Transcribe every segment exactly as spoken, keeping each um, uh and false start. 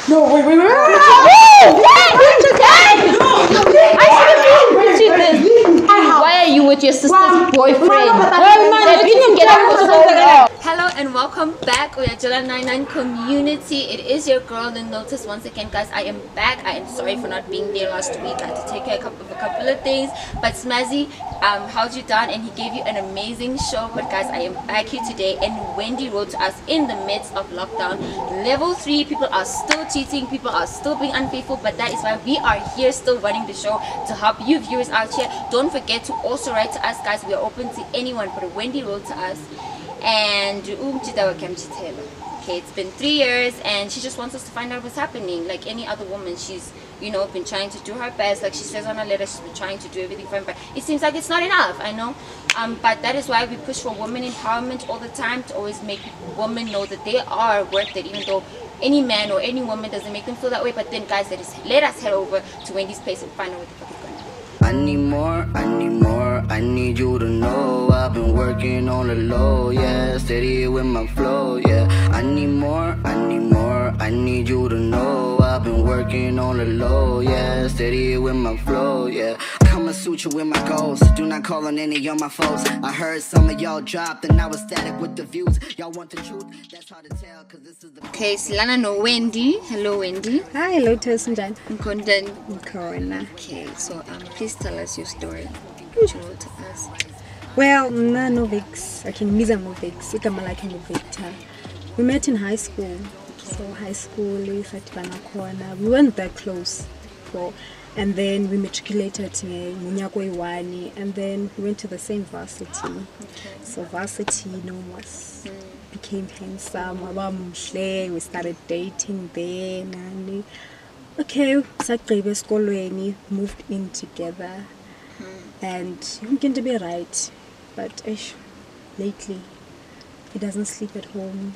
No, wait, wait, wait. No, why are you with your sister's boyfriend? Hello and welcome back, Uyajula ninety-nine community. It is your girl, the Notice. Once again, guys, I am back. I am sorry for not being there last week. I had to take care of a couple of, a couple of things, but Smazzy um, held you down and he gave you an amazing show. But guys, I am back here today, and Wendy wrote to us in the midst of lockdown. Level three, people are still cheating, people are still being unfaithful, but that is why we are here still running the show to help you viewers out here. Don't forget to also write to us, guys. We are open to anyone, but Wendy wrote to us. And okay, it's been three years and she just wants us to find out what's happening. Like any other woman, she's, you know, been trying to do her best. Like she says on her letter, she's been trying to do everything for him, but it seems like it's not enough. I know, um but that is why we push for women empowerment all the time, to always make women know that they are worth it, even though any man or any woman doesn't make them feel that way. But then, guys, let us let us head over to Wendy's place and find out what the fuck is going on. I need more, I need more, I need you to know I've been working on the low, yeah, steady with my flow, yeah. I need more, I need more, I need you to know I've been working on the low, yeah, steady with my flow, yeah. I'ma suit you with my goals, do not call on any of my foes. I heard some of y'all dropped and I was static with the views. Y'all want the truth, that's hard to tell, cause this is the... Okay, Silana no Wendy. Hello, Wendy. Hi, hello, Tosinjan. Content. Corona. Okay, so um, please tell us your story. What you wrote to us. Well, no, no Vix. I can miss a Vix. It's like Victor. We met in high school. So high school is at Banakona. We weren't that close. So, and then we matriculated in Munyako Iwani, and then we went to the same varsity. Okay. So varsity, you know, was mm. became handsome. We started dating then, and okay, we moved in together, mm. and you can be right, but ish, lately he doesn't sleep at home.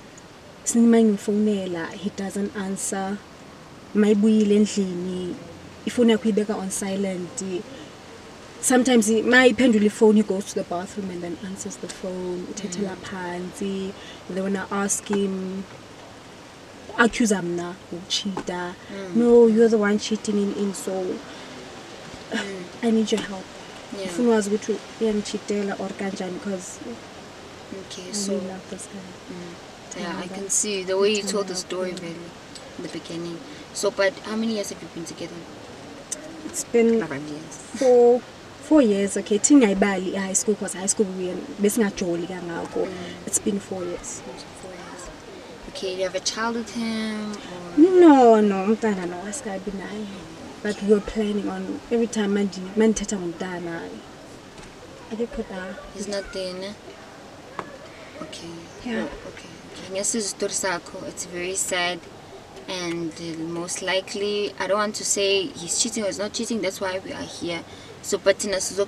He doesn't answer. My boy if you put on silent, sometimes my pendulum phone, he goes to the bathroom and then answers the phone. Mm. They wanna ask him, accuse him now of cheater. Mm. No, you're the one cheating in, in so mm. I need your help. Yeah. If you was good to cheater or kanjan, because okay, I so really love this guy. Mm. Yeah, I can see the way you told the story very in the beginning. So, but how many years have you been together? It's been four four years. Okay, ting I barely high school because high school we basically jolly mm. It's been four years. Four years. Okay, you have a child with him? Or? No, no, I'm done. No, it's gotta be nine. But we were planning on every time man man teta on dana. I did put that. He's not there, ne? Okay. Yeah. Oh, okay. Okay. Yes, it's very sad. And uh, most likely, I don't want to say he's cheating or he's not cheating. That's why we are here. So, but in this,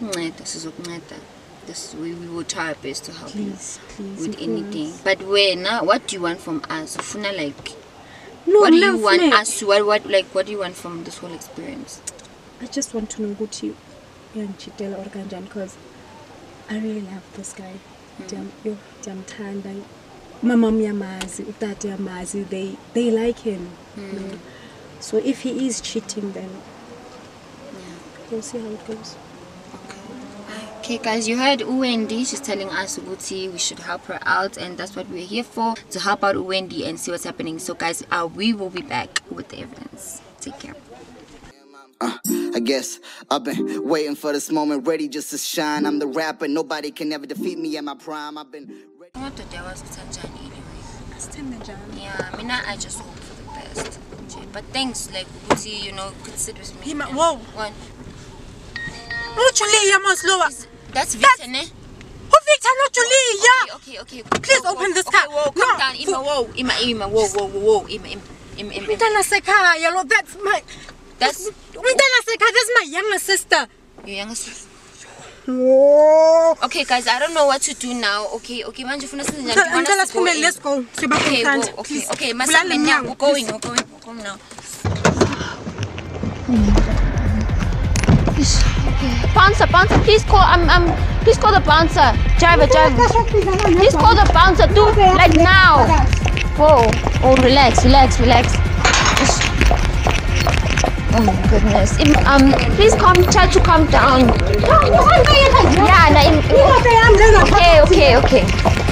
we, we will try our best to help please, you please, with please. anything. But when now, what do you want from us? Funa, like, no, what do you no, want no. us to? What, what, like, what do you want from this whole experience? I just want to know what you and Chitela or Kanjan, because I really love this guy. Mm. Jam, jam, tanda. Mama Yamazi, Tati Yamazi, they they like him. Mm. You know? So if he is cheating, then yeah, we'll see how it goes. Okay. Okay, guys, you heard Wendy. She's telling us Uguti we should help her out, and that's what we're here for, to help out Wendy and see what's happening. So, guys, uh, we will be back with the evidence. Take care. Uh, I guess I've been waiting for this moment, ready just to shine. I'm the rapper, nobody can ever defeat me at my prime. I've been ready. I want to tell us anyway. Yeah, I mean, I just hope for the best. But thanks, like, you know, could sit with me. Whoa! What? That's Victor, ne? Who Victor? Not Julie, yeah! Okay, okay, okay. Please whoa, open whoa, this okay, car. Whoa, calm no. down. Ima, whoa, Ima, Ima, whoa, whoa, whoa, whoa, Ima, Ima, Ima, Ima. That's my... That's... That's my younger sister. Your younger sister? Whoa. Okay, guys, I don't know what to do now. Okay, okay, man, you let's go. Let's go. Okay, whoa, okay, okay. We're going, we're going, we're going now. Okay. Bouncer, bouncer, please call. I'm, I'm. Please call the bouncer. Driver, driver. Please call the bouncer. Do like now. Whoa. Oh, relax, relax, relax. Oh my goodness. Im- Um, please calm. Try to calm down. Yeah, na, im- okay, okay, okay.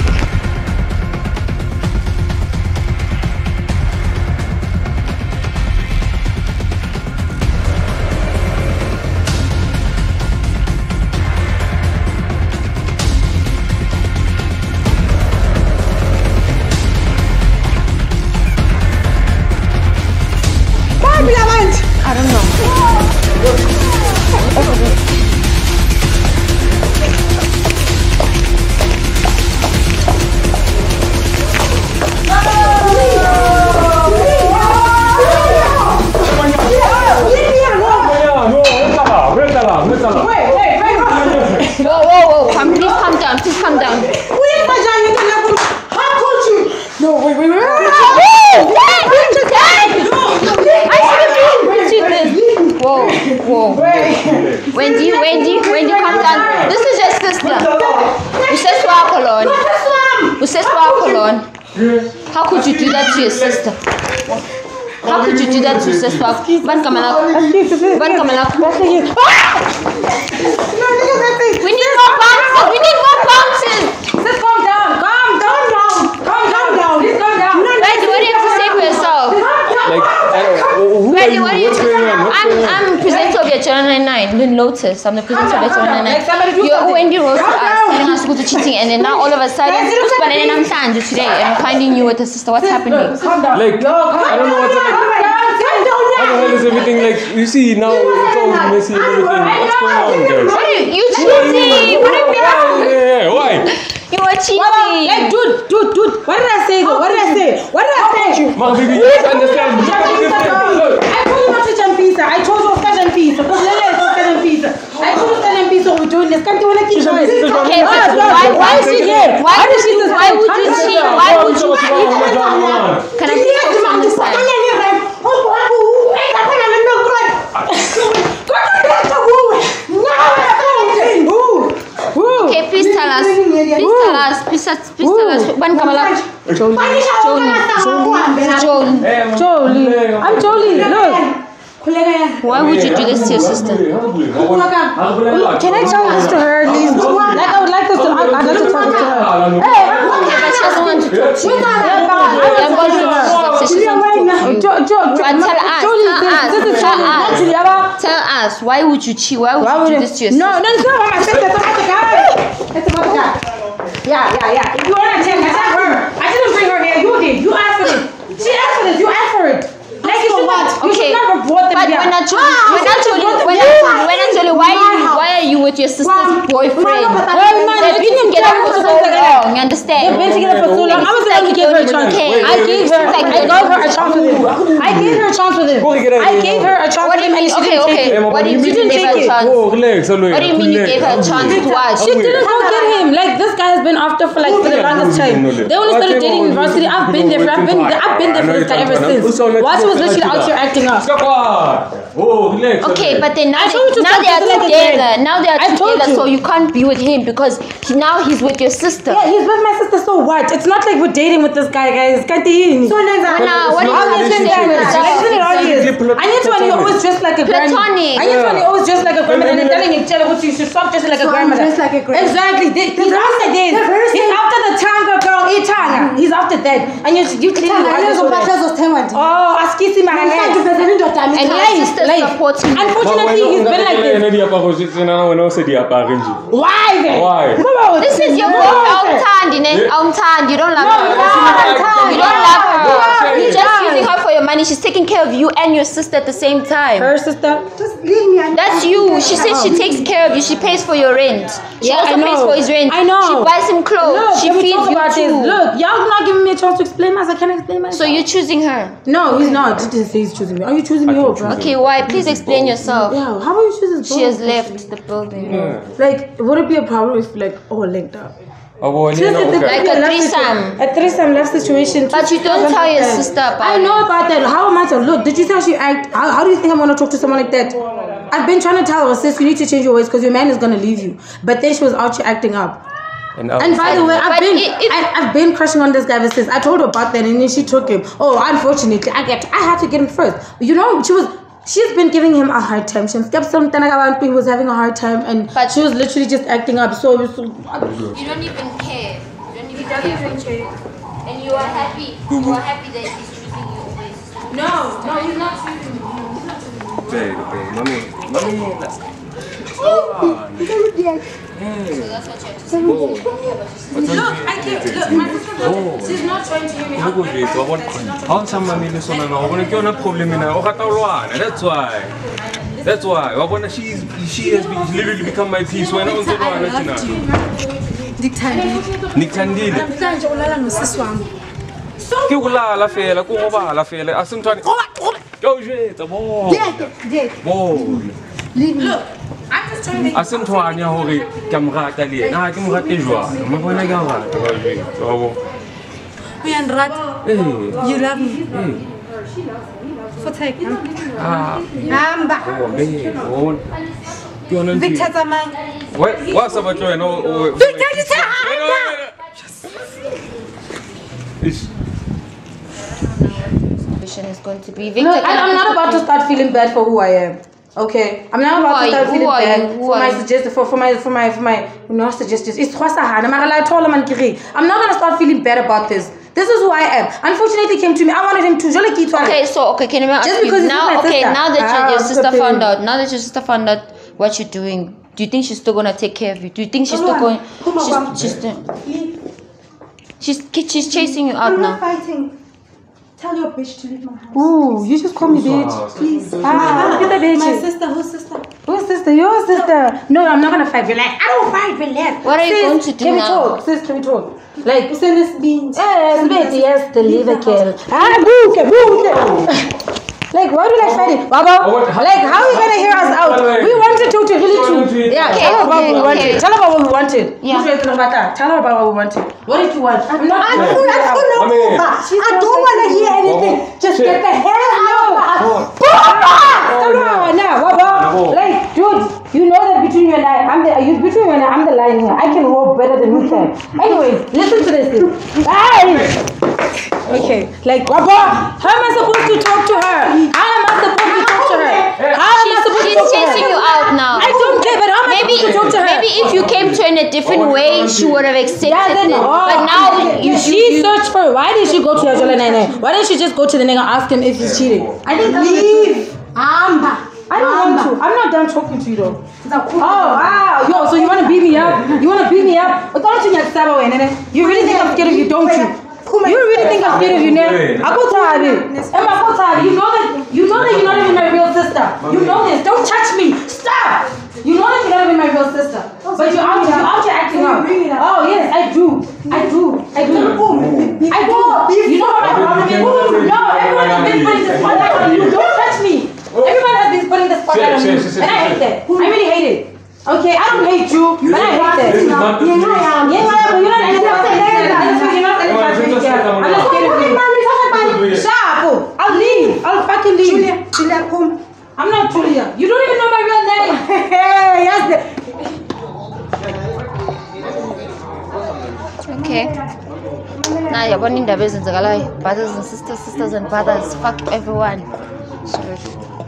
I don't know. Whoa, whoa, whoa. Calm, please calm down. Please calm down. No, wait, wait, wait. Whoa, whoa. Wendy, Wendy, Wendy, calm down. This is your sister. Uses Wakolon. Uses Wakolon. How could you do that to your sister? How could you do that to your sister? Ban Kamala. Ban Kamala. We need more bounces. We need more bounces. Just calm down. Calm down, down. Calm down, down. Just calm down. Wendy, what do you have to say for yourself? Like, I don't, who Wendy, are what do you? you What's going on? What's I'm, going on? I'm presenter of your Channel ninety-nine. You didn't notice. I'm the presenter of your Channel ninety-nine. You're Wendy wrote to us telling us to go to cheating, and then now all of a sudden, and then I'm Sanju today, and I'm finding you with the sister. What's happening? Calm down. Like, I don't know what's happening. How the hell is everything like? You see now it's all messy and everything. What's going on, guys? What are you, you cheating? What are you Yeah, yeah, why? You are cheating. Hey, dude, dude, dude. What did I say though? What did I say? What did I say? My baby, you have to understand. I told you not to jump pizza. I told you to jump pizza. Because Lele is jump pizza. I told you to jump pizza. We're doing this. Can't you want to keep going? Okay, but why, why is she here? Why would you, why would you cheat? Why would you cheat? Can I please talk to understand? Okay, please tell us. Please tell us. Please, please tell us. When Kamala? Jolie. Jolie. Jolie. Jolie. I'm Jolie. Look. Why would you do this to your sister? Can I tell this to her at least? Like I would like this to I'd like to tell this to her. Hey, Okay, but she doesn't want to talk to you. I'm going to talk to you. She doesn't want to talk to you. Jo- Jo- But tell us, tell us, This is tell Jolie. us. Actually, Abba. Tell us, why would you cheat? Why would Why you would do it- this to your No, sister? no, it's not about my sister. It's about the guy. It's about the guy. Yeah, yeah, yeah. If you want to tell, I tell her. I didn't bring her here. You did. You asked for it. She asked for this. You asked for it. Like you should not. You Okay, should never brought them but here. when I told you, Ah, when I you told you, brought them when I here. told you, when I told you, why are you, why are you with your sister's Mom, boyfriend? no, but I- They've man, been you didn't together tell for her so something like that. long. You understand? They've been together for so long. I was It's like going to you give her a don't chance. even care. I gave her. It's like I you gave don't her a chance with him. I gave her a chance with him. I gave her a chance What with do you him, and mean? she Okay, didn't take okay. it. What do you mean you didn't gave her take a it. chance? Oh, relax, What do you mean you gave her a chance to what? She didn't go get him. Like this guy has been after for like for the longest time. They only started dating in university. I've been there. For, I've been there. I've been there for this guy ever since. Why she was literally out here acting up. Oh, relax. Okay, but then now, I they, told you to now stop they are acting like a together. friend. Now they are I told together, you. so you can't be with him because he, now he's with your sister. Yeah, he's with my sister. So what? It's not like we're dating with this guy, guys. Can't you? So Now, what do you have to say for yourself? Isn't it obvious? I need to when you always dress like a grandmother. Platonic. I need to when you always dress like a grandmother and then telling each other what you should stop dressing like a grandmother. dress like a grandmother. Exactly. They- He's after this. He's after the tanga girl. E tanga. He's after that. And you you clearly oh, askisi my And your Life, sister life. supports him. Unfortunately, he's been like this. Why then? Why? Come on. This is your No. girlfriend. Aumtandi, you don't love No, her. no, no, You no, don't love her. no, You're no, just no. using her for your money. She's taking care of you and your sister at the same time. Her sister. Just leave me. That's you. She says she takes care of you. She pays for your rent. She Yeah, also I know. pays for his rent. I know. She buys him clothes. Look, she let me feeds talk you about this. too. Look, y'all not giving me a chance to explain myself. I can't explain myself. So you're choosing her. No, he's not. He didn't say he's choosing me. Are you choosing me I can over? choose Okay, why? Please explain yourself. Yeah, how about you choosing She has left the building. Like, would it be a problem if like all linked up? Oh, well, Since yeah, it's okay. Like a left threesome. situ- A threesome left situation. But you don't tell your sister about I know it. about that. How am I to look? Did you tell she act? How, how do you think I'm gonna talk to someone like that? I've been trying to tell her, sis, you need to change your ways because your man is gonna leave you. But then she was out here acting up. And, And by the way, I've But been i- if- I, I've been crushing on this guy ever since. I told her about that, and then she took him. Oh, unfortunately, I get I had to get him first. You know, she was she's been giving him a hard time. She kept saying he was having a hard time, and But- she was literally just acting up. So, so You don't even care. You don't even care. For you. And you are happy. You are happy that he's choosing you over his sister. no, no, he's not choosing me. Babe, babe, mommy, mommy, let's go. So that's what you have to say. Oh. Look, I can't. Look, my sister, she's not trying to hear me out. Look at it, I want how some mommy listen now. I want to get a problem in her. That's why. That's why. I want she's she has been literally become my peace when I want to do it. Nikandile. namhlanje ulala nosisi wami. Ke ulala fela, ko robala fela. Asimthwane. Yo jeta bo. Bo. Look, I'm just trying to. Asimthwane ya hore ke mo rata le yena. Ha ke mo rate jwang. Ma bona ke a rata ba jwetsa. Wa bo. Uyandirata. Eh. You love me. Eh. Futhi Ah. hamba. Oh, babe. Oh. Ke yona ntho. Victor tsamaya. What? What's about you? No. Victor di sa hamba. Ish. Is going to be Victor. Look, I, I'm not about to start feeling bad for who I am. Okay, I'm not about Who to start are you? feeling Who are bad you? Who for are my you? suggestion for, for my for my for my no suggestions. It's Khwasahana. I told him I'm not gonna start feeling bad about this. This is who I am. Unfortunately, he came to me. I wanted him to. Okay, so okay, can I ask Just you because it's now? my Okay, sister. now that your, your Ah, sister okay. found out, now that your sister found out what you're doing, do you think she's still gonna take care of you? Do you think she's still going? She's she's still, she's she's chasing you out I'm not now. fighting. Tell your bitch to leave my house. Ooh, you just call me bitch. Please. Ah, look at the My bitch. sister, whose sister? Who's sister? Your sister. No, I'm not gonna fight. Relax. I don't fight. Relax. What are you Sis, going to do can now? we talk? Sis, can we talk? Like, Send us beans. yes, baby, yes, the liver kill. Ah, boo, okay, boo, okay. Like, why do I fight it? Baba, what- like, how are you gonna hear us out? We wanted to, to really to. Yeah, Okay, tell her about okay, what we okay. wanted. Tell her about what we wanted. Yeah. Who's ready to know about that? Tell her about what we wanted. What did you want? I'm not. I don't, I don't know. Mommy. I don't want to hear anything. Just Shit. get the hell out of my house. Tell her now, Baba. No. Like, dude, you know that between you and I, I'm the you between you and I, I'm the lion here. I can roll better than you can. Anyways, listen to this. Hey! Okay, like, Baba, how am I supposed to talk to her? How am I supposed to talk to her? How am I supposed to She's talk to chasing her? you out now. I don't care, but how am I Maybe supposed to talk to her? maybe if you came to her in a different way, she would have accepted Doesn't- it. oh, But now you she searched for. Why did she go to Yajola Nene? Why didn't she just go to the nigga and ask him if he's cheating? I think that's Leave. Amba. I don't want to. I'm not done talking to you though. Oh wow, yo, so you wanna beat me up? You wanna beat me up? But don't you get sabo nene? You really think I'm scared of you, don't you? You really think I'm scared of you, Nene? I go Tabi. Emma, go Tabi. You know that. You know that you're not even my real sister. You know this. Don't touch me. Stop. You know that you're not even my real sister. But you're out. You're out here acting up. Oh yes, I do. I do. I do. I do. You know what my problem is? No, everyone has been putting this spotlight on you. Don't touch me. Everyone has been putting the spotlight on you, and I hate that. I really hate it. Okay, I don't hate you, but I hate that. This is not the Yeah, whatever. You're not anything. You're not anything. I'm not scared of you. Shut up. I'll leave. I'll fucking leave. Julia, Julia, come. I'm not Julia. You don't even know my real name. Hey, yes. okay. Now you're burning the business, brothers and sisters, sisters and brothers. Fuck everyone. Sorry.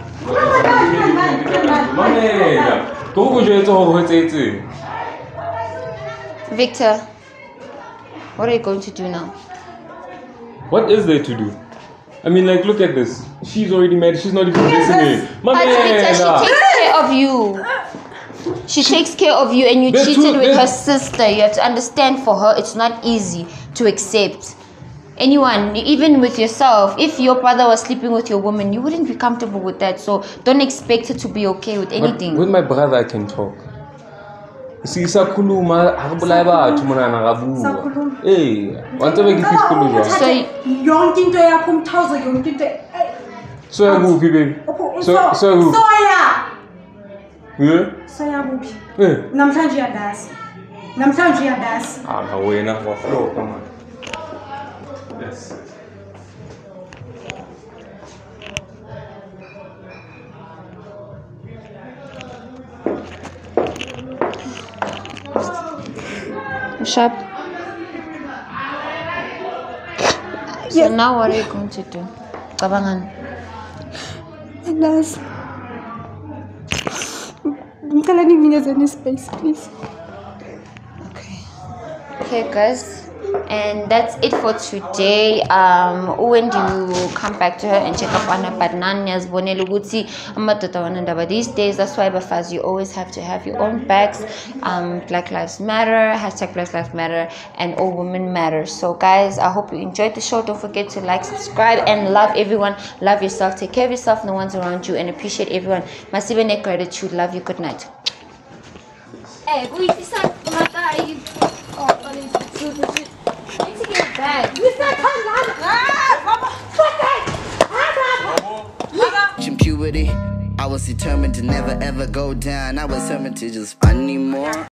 Mamela. Go go jwetsa hore ho etsetse. Victor, what are you going to do now? What is there to do? I mean, like, look at this. She's already mad. She's not even listening. But Victor, she Mamela. takes care of you. She takes care of you, and you There's cheated two- with her there's- sister. You have to understand, for her, it's not easy to accept. Anyone, even with yourself, if your brother was sleeping with your woman, you wouldn't be comfortable with that. So don't expect her to be okay with But anything. with my brother, I can talk. Si sakhuluma akubulaya bathu mona na Sakhuluma. gabuwa. Eh, wantse be ke sikhuluma. So Yonke into yakho umthawuzo yonke into. So yakuphi baby? So so who? Soya. Yeah? Soya kuphi? Eh. Namhlanje uyadasa. Namhlanje uyadasa. Ah, wena wa flow, come on. Yes. Sharp. So Yes. now what are you going to do? Kabangan. Alas. Ngicela ninginikeze any space, please. Okay. Okay, guys. And that's it for today. Um, when you come back to her and check up on her, but nani azibonela ukuthi amadoda wanandaba these days. That's why, Bafaz, you always have to have your own backs. Um, Black Lives Matter, hashtag Black Lives Matter, and all women matter. So, guys, I hope you enjoyed the show. Don't forget to like, subscribe, and love everyone. Love yourself. Take care of yourself, no one's around you, and appreciate everyone. Massive and gratitude. Love you. Good night. Hey, go eat this up. Oh, bag. In puberty, I was determined to never ever go down. I was determined to just, I need more.